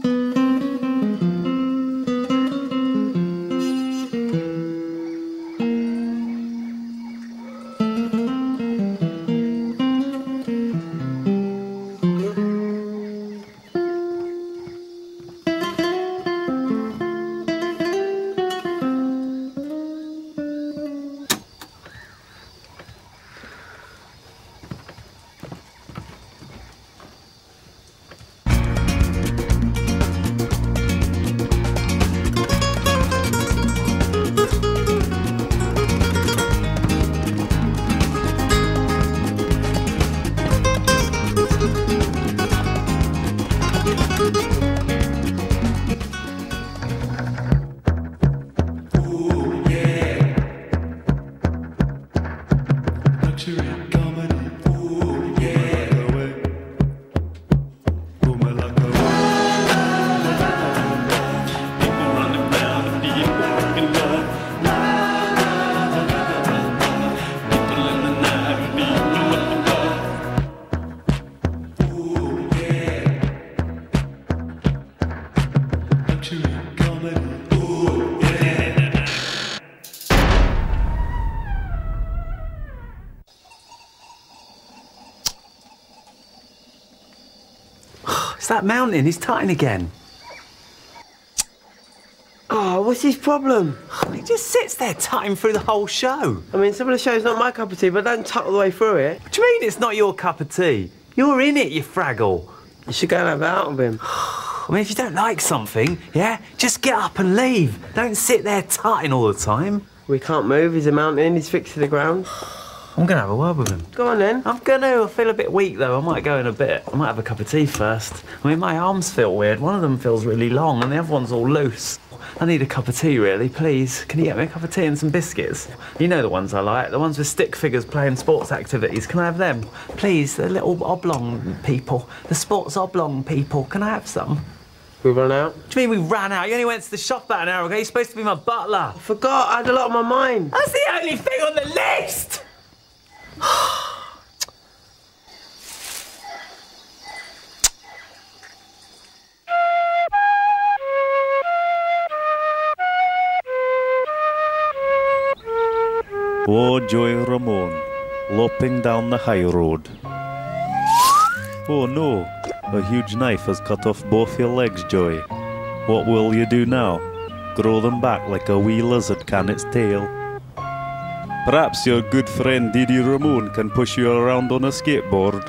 It's that mountain, he's tutting again. Oh, what's his problem? He just sits there tutting through the whole show. I mean, some of the show's not my cup of tea, but don't tut all the way through it. What do you mean it's not your cup of tea? You're in it, you fraggle. You should go and have it out with him. I mean, if you don't like something, yeah, just get up and leave. Don't sit there tutting all the time. We can't move, he's a mountain, he's fixed to the ground. I'm going to have a word with him. Go on then. I'm going to. I feel a bit weak though. I might go in a bit. I might have a cup of tea first. I mean, my arms feel weird. One of them feels really long and the other one's all loose. I need a cup of tea, really, please. Can you get me a cup of tea and some biscuits? You know the ones I like, the ones with stick figures playing sports activities. Can I have them? Please, the little oblong people. The sports oblong people. Can I have some? We run out? What do you mean we ran out? You only went to the shop about an hour ago. You're supposed to be my butler. I forgot, I had a lot on my mind. That's the only thing on the list! Oh, Joy Ramon, loping down the high road. Oh no, a huge knife has cut off both your legs, Joy. What will you do now? Grow them back like a wee lizard can its tail? Perhaps your good friend Didi Ramon can push you around on a skateboard.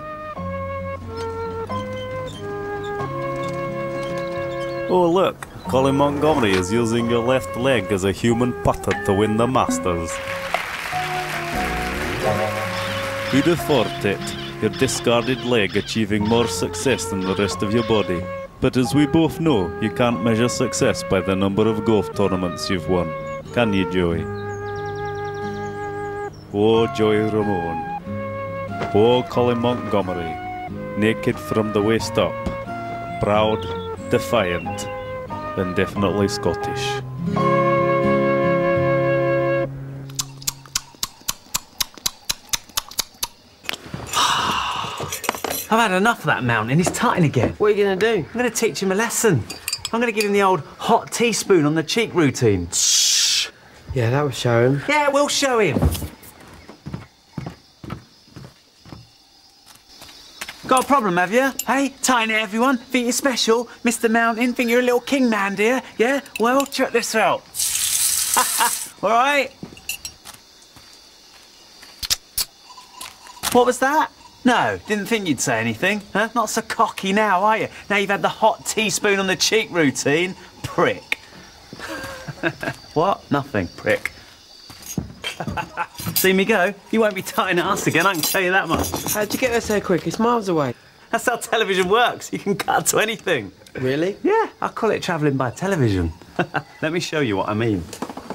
Oh look, Colin Montgomery is using your left leg as a human putter to win the Masters. Who'd have thought it? Your discarded leg achieving more success than the rest of your body. But as we both know, you can't measure success by the number of golf tournaments you've won. Can you, Joey? Oh, Joey Ramon. Oh, Colin Montgomery. Naked from the waist up. Proud, defiant, and definitely Scottish. I've had enough of that mountain. He's tutting again. What are you going to do? I'm going to teach him a lesson. I'm going to give him the old hot teaspoon on the cheek routine. Shh. Yeah, that will show him. Yeah, we'll show him. Got a problem, have you? Hey, tutting it, everyone. Think you're special? Mr. Mountain, think you're a little king man, dear? Yeah? Well, check this out. All right? What was that? No, didn't think you'd say anything, huh? Not so cocky now, are you? Now you've had the hot teaspoon on the cheek routine. Prick. What? Nothing, prick. See me go? You won't be tutting at us again, I can tell you that much. How'd you get there so quick? It's miles away. That's how television works. You can cut to anything. Really? Yeah, I call it travelling by television. Let me show you what I mean.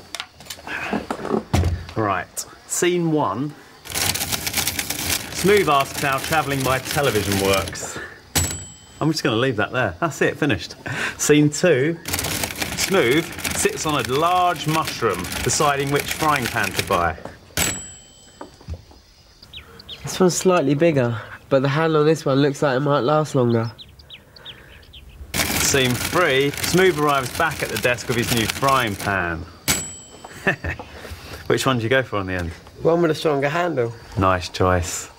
Right, scene 1. Smooth asks how travelling by television works. I'm just going to leave that there. That's it, finished. Scene 2. Smooth sits on a large mushroom, deciding which frying pan to buy. This one's slightly bigger, but the handle on this one looks like it might last longer. Scene 3. Smooth arrives back at the desk with his new frying pan. Which one did you go for in the end? One with a stronger handle. Nice choice.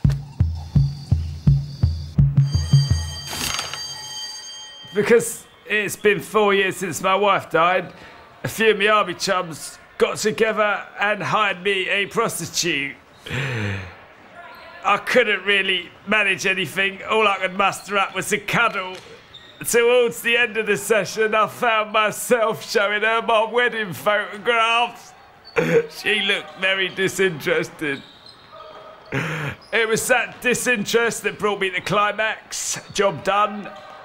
Because it's been 4 years since my wife died, a few of my army chums got together and hired me a prostitute. I couldn't really manage anything. All I could muster up was a cuddle. Towards the end of the session, I found myself showing her my wedding photographs. She looked very disinterested. It was that disinterest that brought me to the climax. Job done.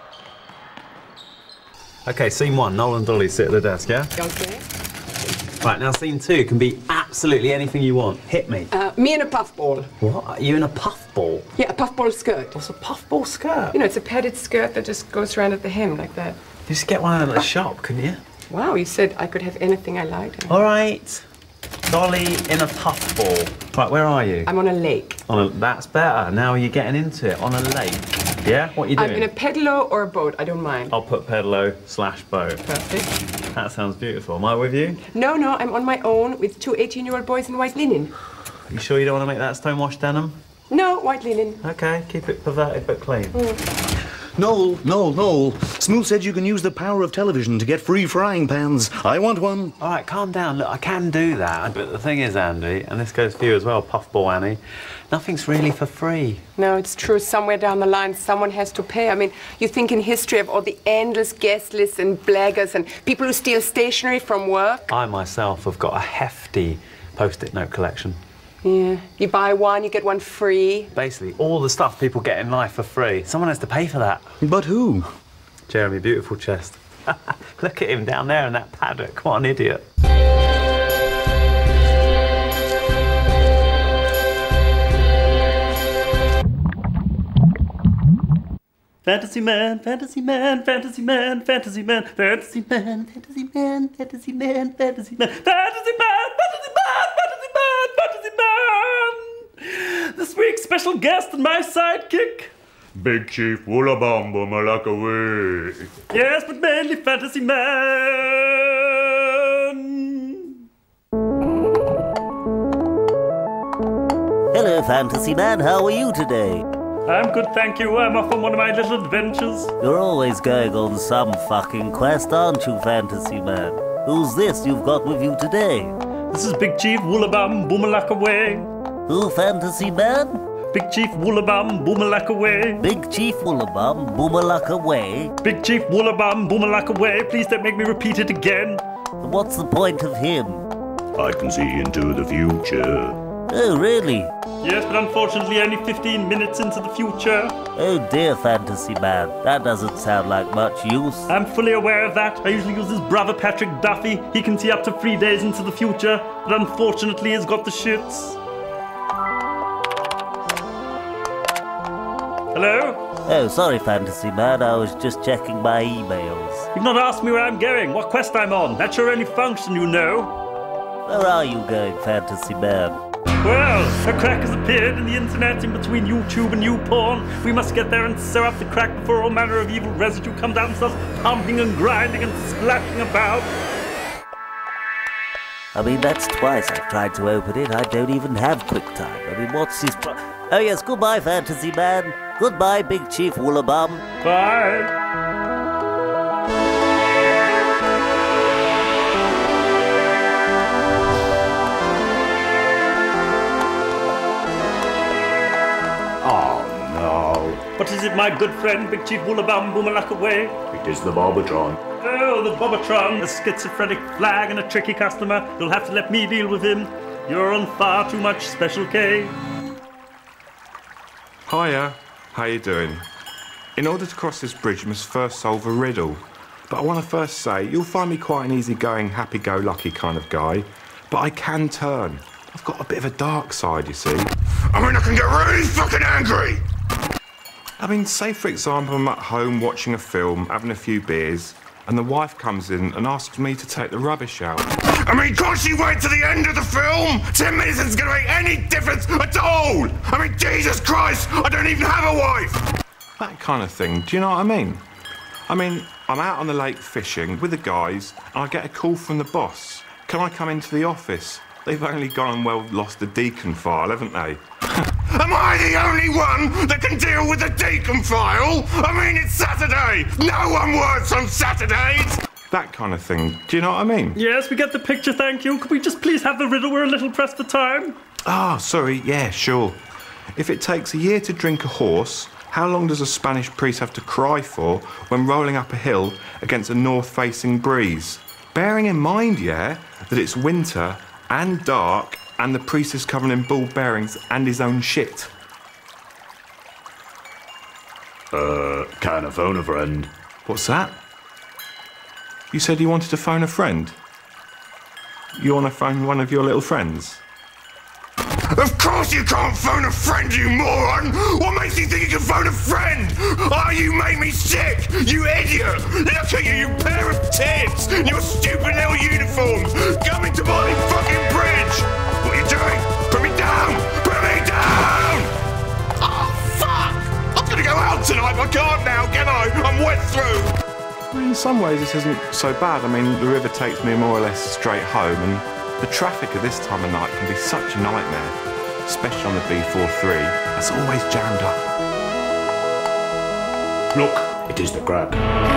Okay, scene 1. Noel and Dolly sit at the desk, yeah? Okay. Right, now scene 2 can be absolutely anything you want. Hit me. Me in a puffball. What? Are you in a puffball? Yeah, a puffball skirt. What's a puffball skirt? You know, it's a padded skirt that just goes around at the hem like that. You just get one at the shop, couldn't you? Wow, you said I could have anything I liked. All right. Dolly in a puffball. Right, where are you? I'm on a lake. That's better. Now you're getting into it. On a lake. Yeah? What are you doing? I'm in a pedalo or a boat, I don't mind. I'll put pedalo/boat. Perfect. That sounds beautiful. Am I with you? No, I'm on my own with 2 18-year-old boys in white linen. You sure you don't want to make that stonewashed denim? No, white linen. Okay, keep it perverted but clean. Noel. Smooth said you can use the power of television to get free frying pans. I want one. All right, calm down. Look, I can do that. But the thing is, Andy, and this goes for you as well, Puffball Annie, nothing's really for free. No, it's true. Somewhere down the line, someone has to pay. I mean, you think in history of all the endless guest lists and blaggers and people who steal stationery from work. I myself have got a hefty post-it note collection. Yeah, you buy one, you get one free. Basically, all the stuff people get in life for free. Someone has to pay for that. But who? Jeremy Beautiful Chest. Look at him down there in that paddock. What an idiot. Fantasy man, fantasy man, fantasy man, fantasy man, fantasy man, fantasy man, fantasy man, fantasy man, fantasy man, fantasy man, fantasy man, fantasy man. This week's special guest and my sidekick, Big Chief Woolabamba Malakaway. Yes, but mainly fantasy man. Hello, fantasy man. How are you today? I'm good, thank you. I'm off on one of my little adventures. You're always going on some fucking quest, aren't you, fantasy man? Who's this you've got with you today? This is Big Chief Woolabam Boomalakaway. Who, fantasy man? Big Chief Woolabam Boomalakaway. Big Chief Woolabum Boomalakaway. Big Chief Woolabam Boomalakaway. Please don't make me repeat it again. What's the point of him? I can see into the future. Oh, really? Yes, but unfortunately only 15 minutes into the future. Oh dear, fantasy man. That doesn't sound like much use. I'm fully aware of that. I usually use his brother Patrick Duffy. He can see up to 3 days into the future, but unfortunately he's got the shits. Hello? Oh, sorry, fantasy man. I was just checking my emails. You've not asked me where I'm going, what quest I'm on. That's your only function, you know. Where are you going, fantasy man? Well, a crack has appeared in the internet in between YouTube and YouPorn. We must get there and sew up the crack before all manner of evil residue comes out and starts pumping and grinding and splashing about. I mean, that's twice I've tried to open it. I don't even have QuickTime. I mean, what's his Oh yes, goodbye, fantasy man. Goodbye, Big Chief Woolabum. Bye. What is it, my good friend, Big Chief Woolabam Boomalakaway? It is the Barbatron. Oh, the Bobatron, a schizophrenic flag and a tricky customer. You'll have to let me deal with him. You're on far too much Special K. Hiya, how you doing? In order to cross this bridge, you must first solve a riddle. But I want to first say, you'll find me quite an easygoing, happy-go-lucky kind of guy. But I can turn. I've got a bit of a dark side, you see. I mean, I can get really fucking angry! I mean, say for example, I'm at home watching a film, having a few beers, and the wife comes in and asks me to take the rubbish out. I mean, can't she wait to the end of the film? 10 minutes isn't going to make any difference at all! I mean, Jesus Christ, I don't even have a wife! That kind of thing, do you know what I mean? I mean, I'm out on the lake fishing with the guys, and I get a call from the boss. Can I come into the office? They've only gone and, well, lost the Deacon file, haven't they? Am I the only one that can deal with the Deacon file? I mean, it's Saturday! No one works on Saturdays! That kind of thing. Do you know what I mean? Yes, we get the picture, thank you. Could we just please have the riddle? We're a little pressed for time. Ah, sorry, yeah, sure. If it takes a year to drink a horse, how long does a Spanish priest have to cry for when rolling up a hill against a north-facing breeze? Bearing in mind, yeah, that it's winter and dark and the priest is covered in ball bearings and his own shit. Can I phone a friend? What's that? You said you wanted to phone a friend? You want to phone one of your little friends? Of course you can't phone a friend, you moron! What makes you think you can phone a friend? Oh, you make me sick! You idiot! Look at you, you pair of tits! In your stupid little uniform! Coming to my fucking bridge! What are you doing? Put me down! Put me down! Oh, fuck! I'm gonna go out tonight, I can't now, can I? I'm wet through! In some ways this isn't so bad. I mean, the river takes me more or less straight home, and the traffic at this time of night can be such a nightmare, especially on the B43. That's always jammed up. Look, it is the crack.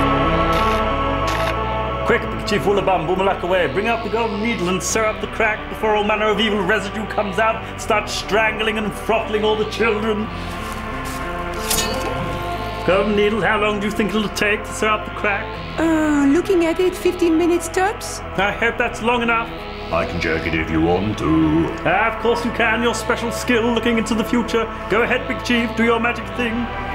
Quick, Chief Woolabum, Boomalak away. Bring out the golden needle and stir up the crack before all manner of evil residue comes out. Start strangling and throttling all the children. Golden needle, how long do you think it'll take to stir up the crack? Looking at it, 15 minutes tops. I hope that's long enough. I can jerk it if you want to. Of course you can, your special skill looking into the future. Go ahead, Big Chief, do your magic thing.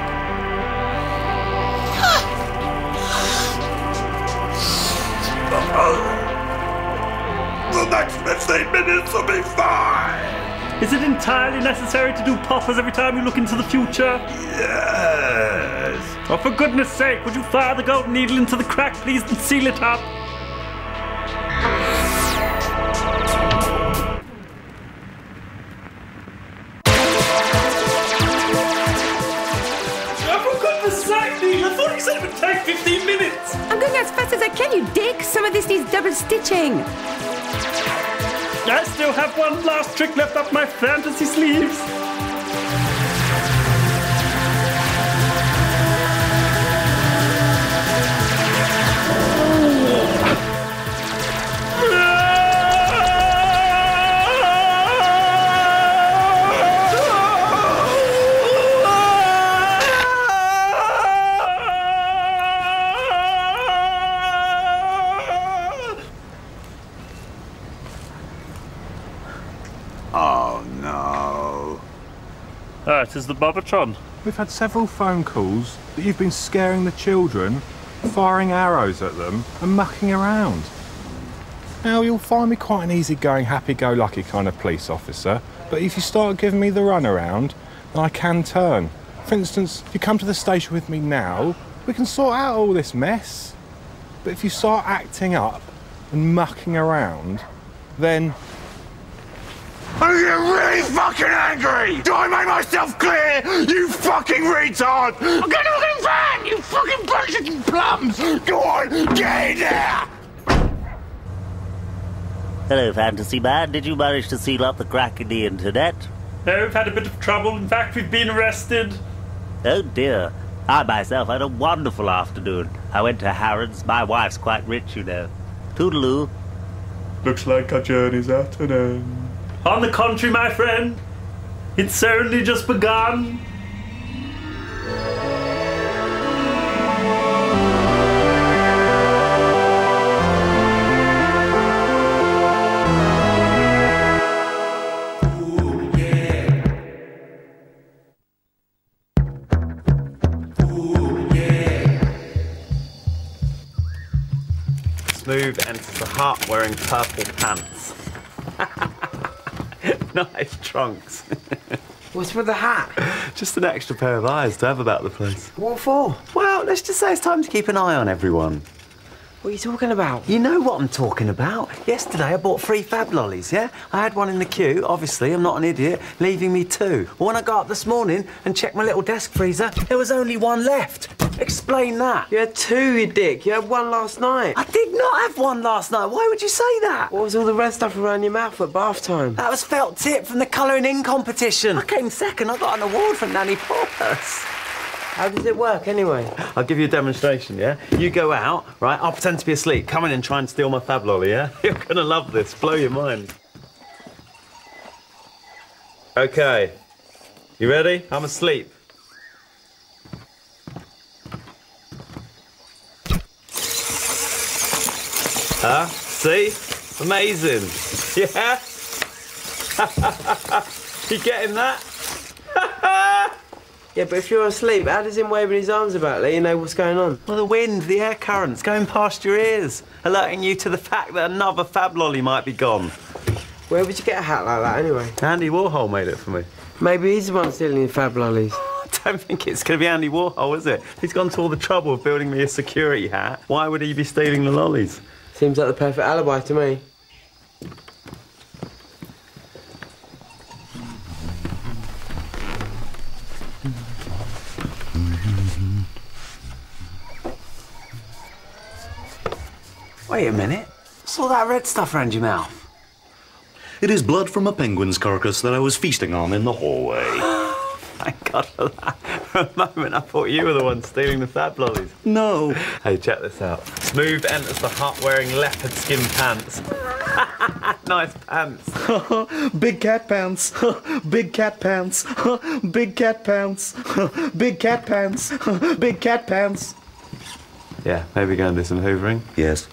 The next 15 minutes will be fine. Is it entirely necessary to do poppers every time you look into the future? Yes. Oh, for goodness sake, would you fire the golden needle into the crack, please, and seal it up? I thought you said it would take 15 minutes! I'm going as fast as I can, you dick! Some of this needs double stitching! I still have one last trick left up my fantasy sleeves! It is the Bobatron. We've had several phone calls that you've been scaring the children, firing arrows at them and mucking around. Now, you'll find me quite an easygoing, happy-go-lucky kind of police officer, but if you start giving me the runaround, then I can turn. For instance, if you come to the station with me now, we can sort out all this mess. But if you start acting up and mucking around, then I get really fucking angry! Do I make myself clear? You fucking retard! I'm gonna fucking van! You fucking bullshitting plums! Go on, get in there! Hello, Fantasy Man. Did you manage to seal up the crack in the internet? No, we've had a bit of trouble. In fact, we've been arrested. Oh dear. I myself had a wonderful afternoon. I went to Harrods. My wife's quite rich, you know. Toodaloo. Looks like our journey's at an end. On the contrary, my friend, it's certainly just begun. Ooh, yeah. Ooh, yeah. Smooth enters the hut wearing purple pants. Nice trunks. What's with the hat? Just an extra pair of eyes to have about the place. What for? Well, let's just say it's time to keep an eye on everyone. What are you talking about? You know what I'm talking about. Yesterday I bought 3 fab lollies, yeah? I had one in the queue, obviously, I'm not an idiot, leaving me 2. But when I got up this morning and checked my little desk freezer, there was only 1 left. Explain that. You had two, you dick. You had one last night. I did not have one last night. Why would you say that? What was all the red stuff around your mouth at bath time? That was felt tip from the colouring in competition. I came second. I got an award from Nanny Porpoise. How does it work anyway? I'll give you a demonstration, yeah? You go out, right? I'll pretend to be asleep. Come in and try and steal my fab lolly, yeah? You're gonna love this. Blow your mind. Okay. You ready? I'm asleep. Huh? See? Amazing. Yeah? You getting that? Yeah, but if you're asleep, how does him waving his arms about let you know what's going on? Well, the wind, the air currents going past your ears, alerting you to the fact that another fab lolly might be gone. Where would you get a hat like that anyway? Andy Warhol made it for me. Maybe he's the one stealing your fab lollies. I don't think it's going to be Andy Warhol, is it? He's gone to all the trouble of building me a security hat. Why would he be stealing the lollies? Seems like the perfect alibi to me. Wait a minute. What's all that red stuff around your mouth? It is blood from a penguin's carcass that I was feasting on in the hallway. Thank God for that. For a moment, I thought you were the one stealing the fab lollies. No. Hey, check this out. Smooth enters the hut wearing leopard skin pants. Nice pants. Big cat pants. Big cat pants. Big cat pants. Big cat pants. Big cat pants. Yeah, maybe go and do some hoovering. Yes.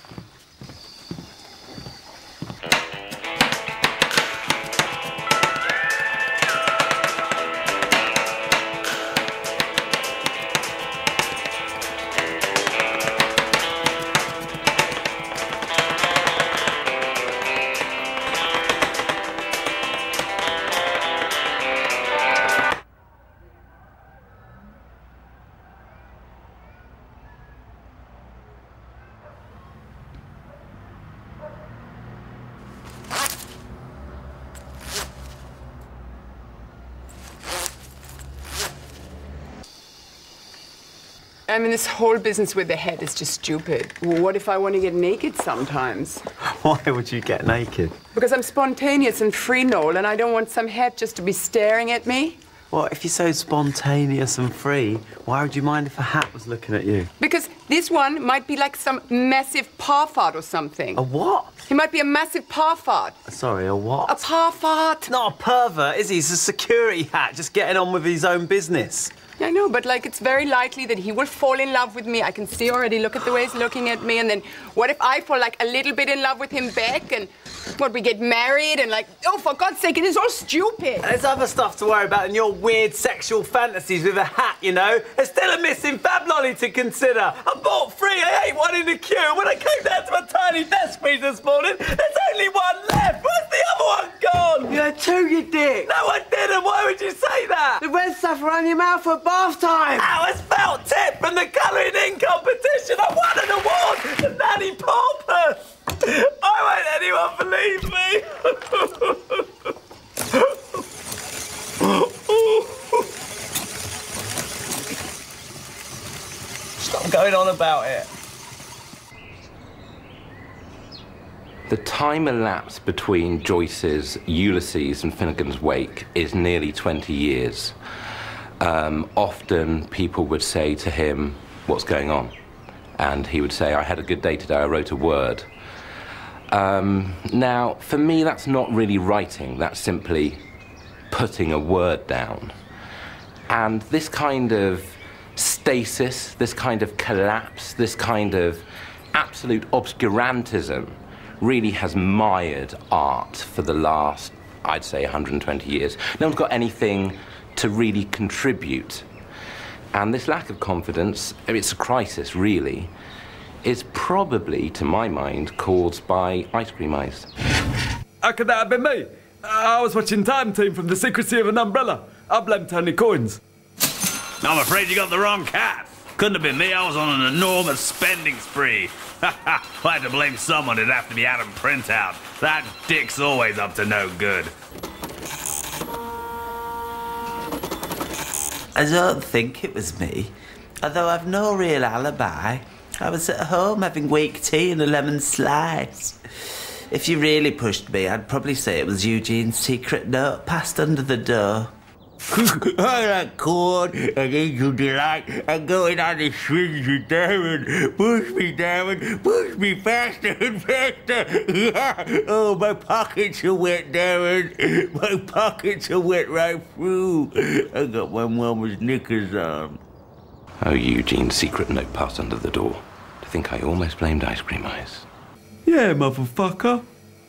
I mean, this whole business with the head is just stupid. Well, what if I want to get naked sometimes? Why would you get naked? Because I'm spontaneous and free, Noel, and I don't want some head just to be staring at me. Well, if you're so spontaneous and free, why would you mind if a hat was looking at you? Because this one might be like some massive parfart or something. A what? He might be a massive parfart. Sorry, a what? A parfart. Not a pervert, is he? He's a security hat, just getting on with his own business. I know, but like it's very likely that he will fall in love with me. I can see already, look at the way he's looking at me, and then what if I fall like a little bit in love with him back, and what, we get married, and like, oh, for God's sake, it is all stupid. There's other stuff to worry about than your weird sexual fantasies with a hat, you know? There's still a missing fab lolly to consider. I bought 3, I ate one in the queue. When I came down to my tiny desk freeze this morning, there's only one left. Where's the other one gone? You had two, you dick. No, I didn't. Why would you say that? The red stuff around your mouth at bath time. That was felt tip from the colouring in competition. I won an award for Nanny Porpoise. Why won't anyone believe me? Stop going on about it. The time elapsed between Joyce's Ulysses and Finnegan's Wake is nearly 20 years. Often people would say to him, "What's going on?" And he would say, "I had a good day today, I wrote a word." Now, for me, that's not really writing, that's simply putting a word down. And this kind of stasis, this kind of collapse, this kind of absolute obscurantism really has mired art for the last, I'd say, 120 years. No one's got anything to really contribute. And this lack of confidence, it's a crisis, really, is probably, to my mind, caused by ice cream eyes. How could that have been me? I was watching Time Team from the secrecy of an umbrella. I blame Tony Coins. I'm afraid you got the wrong cat. Couldn't have been me, I was on an enormous spending spree. If I had to blame someone, it'd have to be Adam Printout. That dick's always up to no good. I don't think it was me. Although I've no real alibi. I was at home having weak tea and a lemon slice. If you really pushed me, I'd probably say it was Eugene's secret note passed under the door. I like corn and angel delight. I'm going on the swings with Darren. Push me, Darren. Push me faster and faster. Oh, my pockets are wet, Darren. My pockets are wet right through. I got my mama's knickers on. Oh, Eugene's secret note passed under the door. To think I almost blamed Ice Cream Ice. Yeah, motherfucker.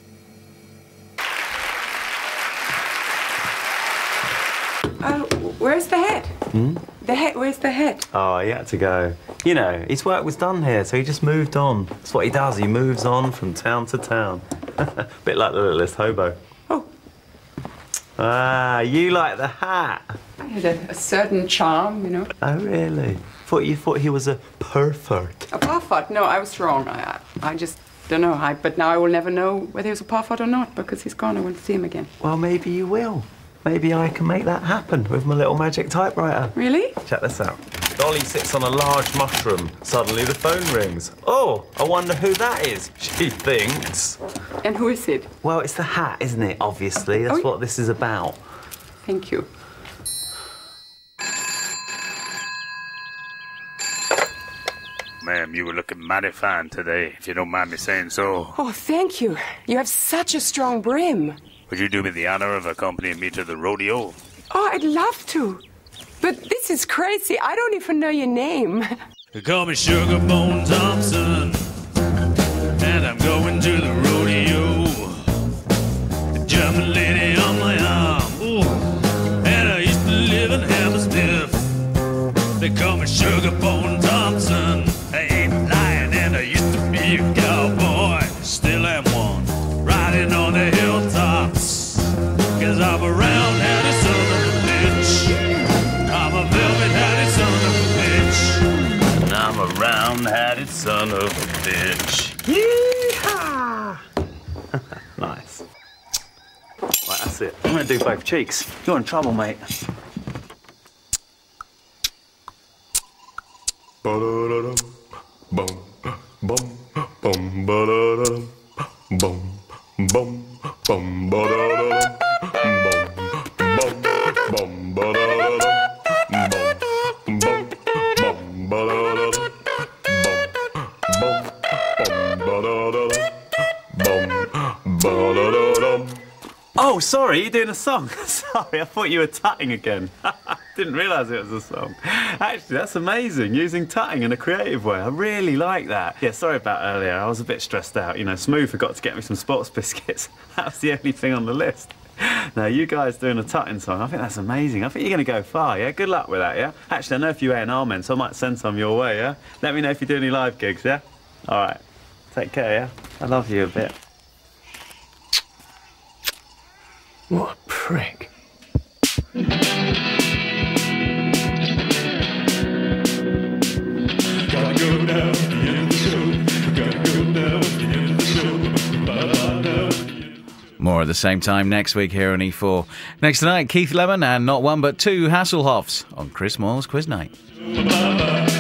Where's the head? The head, where's the head? Oh, he had to go. You know, his work was done here, so he just moved on. That's what he does. He moves on from town to town. Bit like the Littlest Hobo. Oh. Ah, you like the hat. I had a certain charm, you know. Oh, really? You thought he was a pervert. A parfait? No, I was wrong. I just don't know. But now I will never know whether he was a parfait or not because he's gone. I won't see him again. Well, maybe you will. Maybe I can make that happen with my little magic typewriter. Really? Check this out. Dolly sits on a large mushroom. Suddenly the phone rings. Oh, I wonder who that is, she thinks. And who is it? Well, it's the hat, isn't it? Obviously. That's what this is about. Thank you. Ma'am, you were looking mighty fine today, if you don't mind me saying so. Oh, thank you. You have such a strong brim. Would you do me the honor of accompanying me to the rodeo? Oh, I'd love to. But this is crazy. I don't even know your name. They call me Sugar Bone Thompson, and I'm going to the rodeo. A German lady on my arm, ooh, and I used to live in Hammersmith. They call me Sugar Bone Thompson. I ain't lying, and I used to be a cowboy. Still am one, riding on the hilltops. 'Cause I'm a round-headed son of a bitch. I'm a velvet-headed son of a bitch. And I'm a round-headed son of a bitch. Yeehaw! Nice. Right, that's it. I'm gonna do both cheeks. You're in trouble, mate. Ba-da-da-dum, bum, bum, bum, ba-da-da-dum, bum, bum, bum, ba-da-da-dum, bum, bum, ba-da-da-dum, bum, bum, ba-da-da-dum, bum, ba-da-da-dum, bum, ba-da-da-dum. Oh, sorry, you're doing a song. Sorry, I thought you were tutting again. Didn't realise it was a song. Actually, that's amazing, using tutting in a creative way. I really like that. Yeah, sorry about earlier. I was a bit stressed out. You know, Smooth forgot to get me some sports biscuits. That was the only thing on the list. Now, you guys doing a tutting song, I think that's amazing. I think you're going to go far, yeah? Good luck with that, yeah? Actually, I know a few A&R men, so I might send some your way, yeah? Let me know if you do any live gigs, yeah? All right. Take care, yeah? I love you a bit. What a prick. More at the same time next week here on E4. Next tonight, Keith Lemon and not one but two Hasselhoffs on Chris Moyle's Quiz Night.